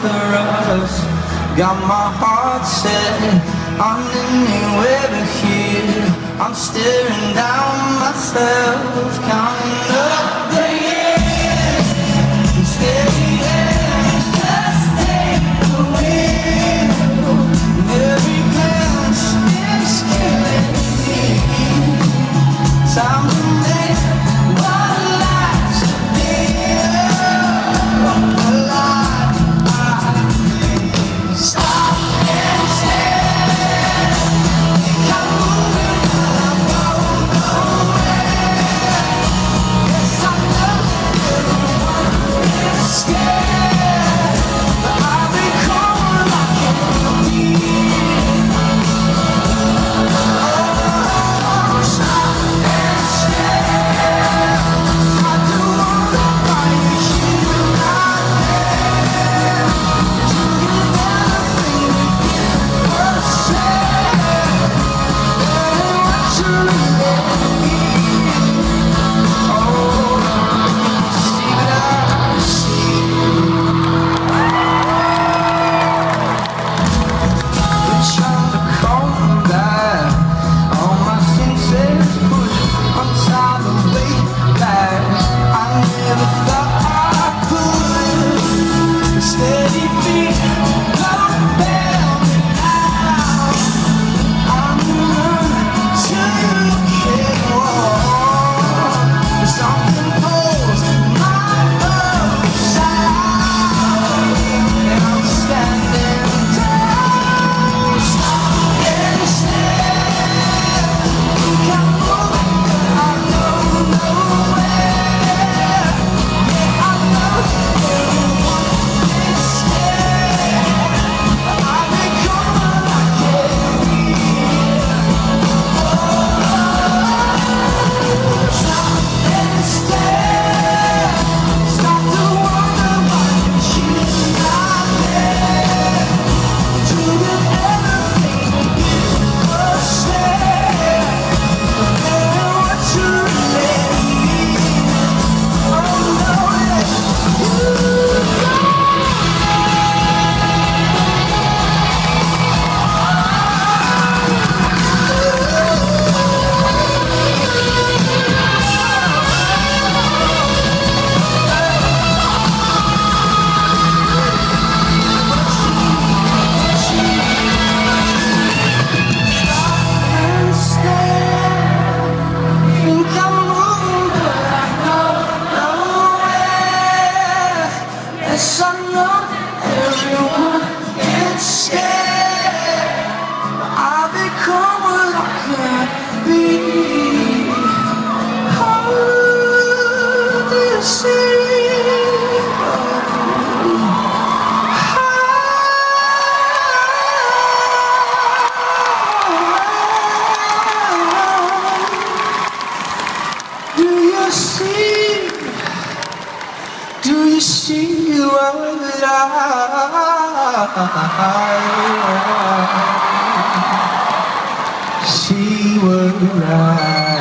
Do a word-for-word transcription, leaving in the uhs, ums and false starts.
the rust. Got my heart set on anywhere but here. I'm staring down myself, counting up the years. Steady hands just take the wheel. And every glance is killing me. Time to make what life's see what I see what I